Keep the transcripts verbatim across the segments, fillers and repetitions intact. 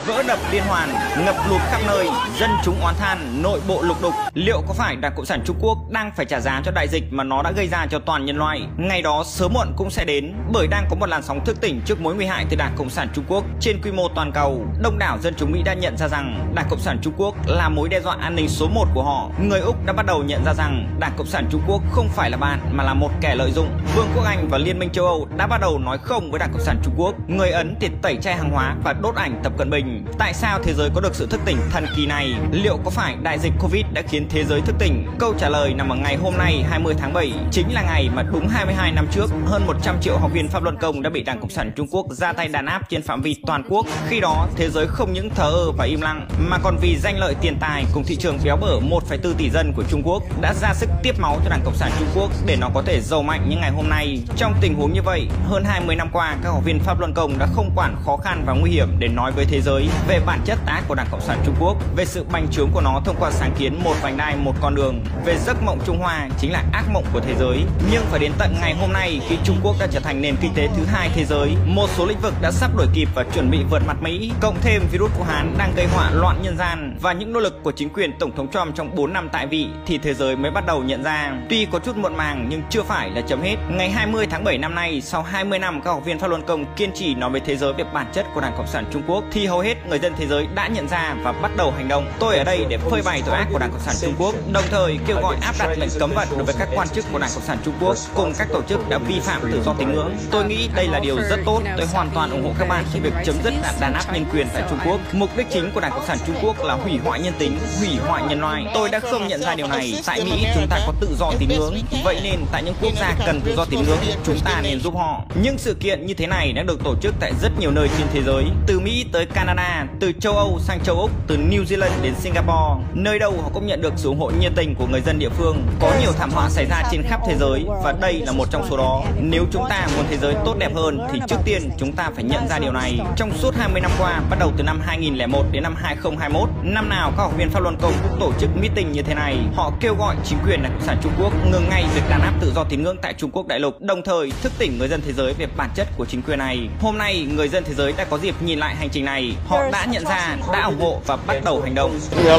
vỡ đập liên hoàn, ngập lụt khắp nơi, dân chúng oán than, nội bộ lục đục. Liệu có phải Đảng Cộng sản Trung Quốc đang phải trả giá cho đại dịch mà nó đã gây ra cho toàn nhân loại? Ngày đó sớm muộn cũng sẽ đến, bởi đang có một làn sóng thức tỉnh trước mối nguy hại từ Đảng Cộng sản Trung Quốc trên quy mô toàn cầu. Đông đảo dân chúng Mỹ đã nhận ra rằng Đảng Cộng sản Trung Quốc là mối đe dọa an ninh số một của họ. Người Úc đã bắt đầu nhận ra rằng Đảng Cộng sản Trung Quốc không phải là bạn mà là một kẻ lợi dụng. Vương quốc Anh và Liên minh châu Âu đã bắt đầu nói không với Đảng Cộng sản Trung Quốc. Người Ấn thì tẩy chay hàng hóa và đốt ảnh Tập Cận Bình. Tại sao thế giới có được sự thức tỉnh thần kỳ này? Liệu có phải đại dịch Covid đã khiến thế giới thức tỉnh? Câu trả lời nằm ở ngày hôm nay hai mươi tháng bảy, chính là ngày mà đúng hai mươi hai năm trước, hơn một trăm triệu học viên Pháp Luân Công đã bị Đảng Cộng sản Trung Quốc ra tay đàn áp trên phạm vi toàn quốc. Khi đó, thế giới không những thờ ơ và im lặng mà còn vì danh lợi tiền tài cùng thị trường béo bở một phẩy bốn tỷ dân của Trung Quốc đã ra sức tiếp máu cho Đảng Cộng sản Trung Quốc để nó có thể giàu mạnh như ngày hôm nay. Trong tình huống như vậy, hơn hai mươi năm qua, các học viên Pháp Luân Công đã không quản khó khăn và nguy hiểm để nói với thế giới về bản chất ác của Đảng Cộng sản Trung Quốc, về sự bành trướng của nó thông qua sáng kiến một vành đai một con đường, về giấc mộng Trung Hoa chính là ác mộng của thế giới. Nhưng phải đến tận ngày hôm nay, khi Trung Quốc đã trở thành nền kinh tế thứ hai thế giới, một số lĩnh vực đã sắp đuổi kịp và chuẩn bị vượt mặt Mỹ, cộng thêm virus Vũ Hán đang gây họa loạn nhân gian và những nỗ lực của chính quyền Tổng thống Trump trong bốn năm tại vị, thì thế giới mới bắt đầu nhận ra. Tuy có chút muộn màng nhưng chưa phải là chấm hết. Ngày hai mươi tháng bảy năm nay, sau hai mươi năm các học viên Pháp Luân Công kiên trì nói với thế giới về bản chất của Đảng Cộng sản Trung Quốc, thì hầu hết người dân thế giới đã nhận ra và bắt đầu hành động. Tôi ở đây để phơi bày tội ác của Đảng Cộng sản Trung Quốc, đồng thời kêu gọi áp đặt lệnh cấm vận đối với các quan chức của Đảng Cộng sản Trung Quốc cùng các tổ chức đã vi phạm tự do tín ngưỡng. Tôi nghĩ đây là điều rất tốt. Tôi hoàn toàn ủng hộ các bạn khi việc chấm dứt đàn áp nhân quyền tại Trung Quốc. Mục đích chính của Đảng Cộng sản Trung Quốc là hủy hoại nhân tính, hủy hoại nhân loại. Tôi đã không nhận ra điều này. Tại Mỹ chúng ta có tự do tín ngưỡng, vậy nên tại những quốc gia cần tự do tín ngưỡng, chúng ta nên giúp họ. Những sự kiện như thế này đã được tổ chức tại rất nhiều nơi trên thế giới, từ Mỹ tới Canada, từ châu Âu sang châu Úc, từ New Zealand đến Singapore. Nơi đâu họ cũng nhận được sự ủng hộ nhiệt tình của người dân địa phương. Có nhiều thảm họa xảy ra trên khắp thế giới và đây là một trong số đó. Nếu chúng ta muốn thế giới tốt đẹp hơn thì trước tiên chúng ta phải nhận ra điều này. Trong suốt hai mươi năm qua, bắt đầu từ năm hai nghìn lẻ một đến năm hai nghìn không trăm hai mươi mốt, năm nào các học viên Pháp Luân Công cũng tổ chức meeting như thế này. Họ kêu gọi chính quyền Đảng Cộng sản Trung Quốc ngừng ngay việc đàn áp tự do tín ngưỡng tại Trung Quốc đại lục, đồng thời thức tỉnh người dân thế giới về bản chất của chính quyền này. Hôm nay, người dân thế giới đã có dịp nhìn lại hành trình này. Họ đã nhận ra, đã ủng hộ và bắt đầu hành động.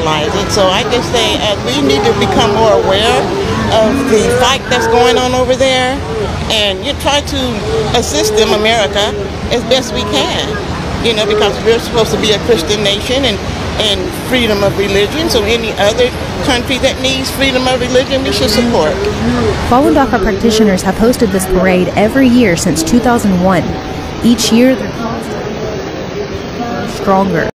So I can say uh, we need to become more aware of the fight that's going on over there, and you try to assist them, America, as best we can. You know, because we're supposed to be a Christian nation and and freedom of religion. So any other country that needs freedom of religion, we should support. Falun Dafa practitioners have hosted this parade every year since two thousand one. Each year, their cause is stronger.